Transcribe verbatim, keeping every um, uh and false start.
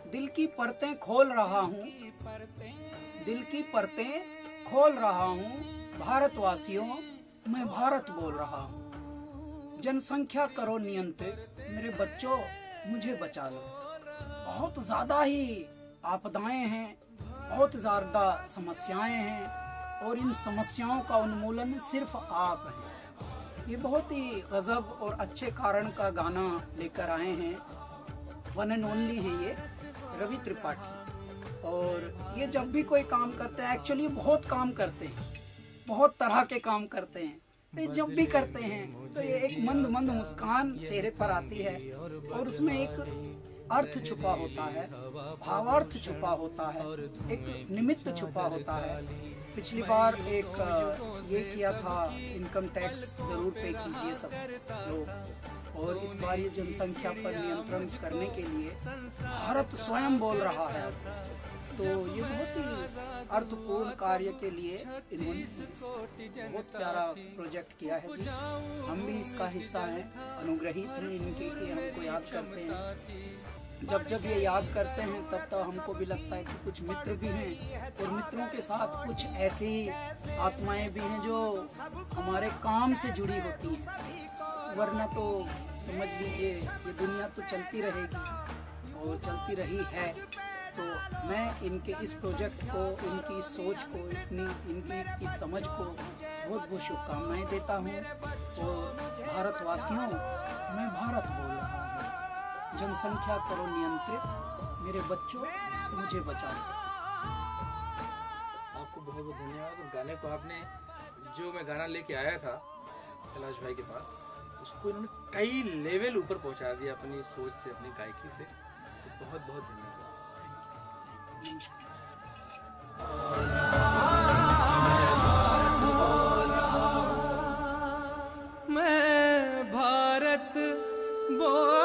दिल की परतें खोल रहा हूँ, दिल की परतें खोल रहा हूँ, भारतवासियों मैं भारत बोल रहा हूँ। जनसंख्या करो नियंत्रित, मेरे बच्चों मुझे बचा लो। बहुत ज्यादा ही आपदाएं हैं, बहुत ज्यादा समस्याएं हैं और इन समस्याओं का उन्मूलन सिर्फ आप हैं। ये बहुत ही गजब और अच्छे कारण का गाना लेकर आए हैं। वन एंड ओनली है ये रवि त्रिपाठी। और ये जब भी कोई काम करते हैं, एक्चुअली बहुत काम करते हैं, बहुत तरह के काम करते हैं। ये जब भी करते हैं तो ये एक मंद मंद मुस्कान चेहरे पर आती है और उसमें एक अर्थ छुपा होता है, भावार्थ छुपा होता है, एक निमित्त छुपा होता है। पिछली बार एक ये किया था, इनकम टैक्स जरूर पे कीजिए सब लोग, और इस बार ये जनसंख्या पर नियंत्रण करने के लिए भारत स्वयं बोल रहा है। तो ये बहुत ही अर्थपूर्ण कार्य के लिए इन्होंने बहुत प्यारा प्रोजेक्ट किया है जी। हम भी इसका हिस्सा हैं, अनुग्रहित हैं इनके कि हमको याद करते हैं। जब जब ये याद करते हैं तब तक तो हमको भी लगता है कि कुछ मित्र भी हैं और मित्रों के साथ कुछ ऐसी आत्माएं भी हैं जो हमारे काम से जुड़ी होती हैं। वरना तो समझ लीजिए ये दुनिया तो चलती रहेगी और चलती रही है। तो मैं इनके इस प्रोजेक्ट को, इनकी इस सोच को, इतनी इनकी इस समझ को बहुत बहुत शुभकामनाएं देता हूँ। और भारतवासियों मैं भारत बोल रहा हूँ। जनसंख्या करो नियंत्रित, मेरे बच्चों मुझे बचाओ। आपको बहुत बहुत धन्यवाद। उस गाने को आपने, जो मैं गाना लेके आया था कैलाश भाई के पास, उसको इन्होंने कई लेवल ऊपर पहुंचा दिया अपनी सोच से, अपनी गायकी से। तो बहुत बहुत धन्यवाद। मैं भारत बोल